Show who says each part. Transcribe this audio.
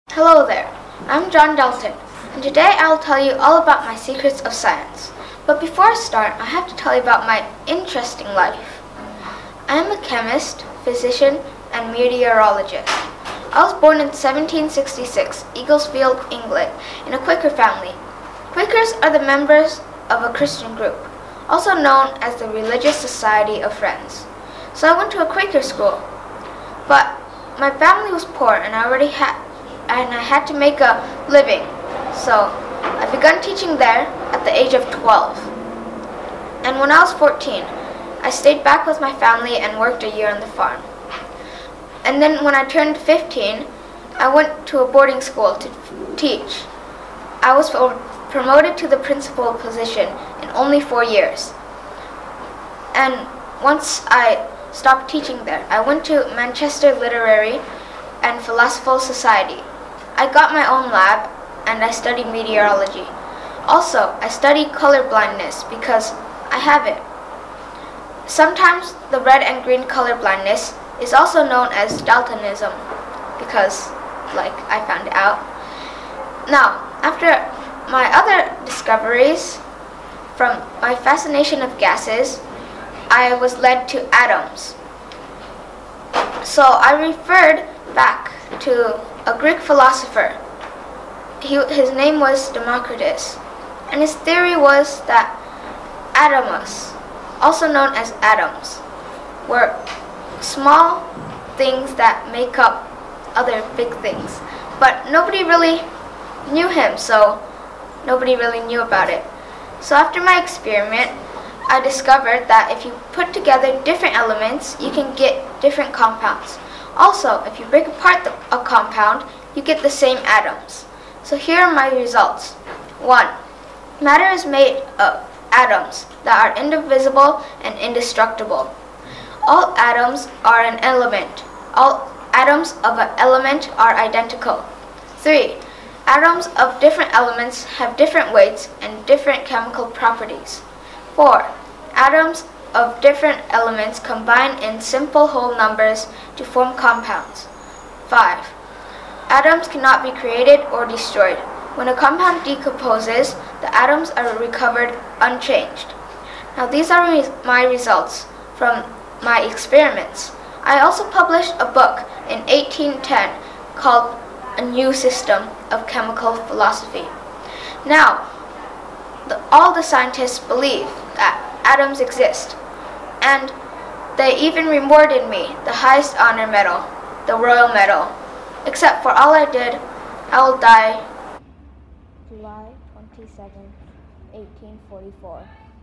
Speaker 1: Hello there, I'm John Dalton, and today I'll tell you all about my secrets of science. But before I start, I have to tell you about my interesting life. I am a chemist, physician, and meteorologist. I was born in 1766, Eaglesfield, England, in a Quaker family. Quakers are the members of a Christian group, also known as the Religious Society of Friends. So I went to a Quaker school, but my family was poor and I had to make a living. So I began teaching there at the age of 12. And when I was 14, I stayed back with my family and worked a year on the farm. And then when I turned 15, I went to a boarding school to teach. I was promoted to the principal position in only 4 years. And once I stopped teaching there, I went to Manchester Literary and Philosophical Society. I got my own lab and I studied meteorology. Also, I studied color blindness because I have it. Sometimes the red and green color blindness is also known as daltonism because, I found it out. Now, after my other discoveries from my fascination of gases, I was led to atoms. So I referred back to a Greek philosopher. His name was Democritus, and his theory was that atomos, also known as atoms, were small things that make up other big things. But nobody really knew him, so nobody really knew about it. So after my experiment, I discovered that if you put together different elements, you can get different compounds. Also, if you break apart a compound, you get the same atoms. So here are my results. 1. Matter is made of atoms that are indivisible and indestructible. All atoms are an element. All atoms of an element are identical. 3. Atoms of different elements have different weights and different chemical properties. 4. Atoms of different elements combine in simple whole numbers to form compounds. 5. Atoms cannot be created or destroyed. When a compound decomposes, the atoms are recovered unchanged. Now these are my results from my experiments. I also published a book in 1810 called A New System of Chemical Philosophy. Now, all the scientists believe that atoms exist, and they even rewarded me the highest honor medal, the Royal Medal. Except for all I did, I will die July 27, 1844.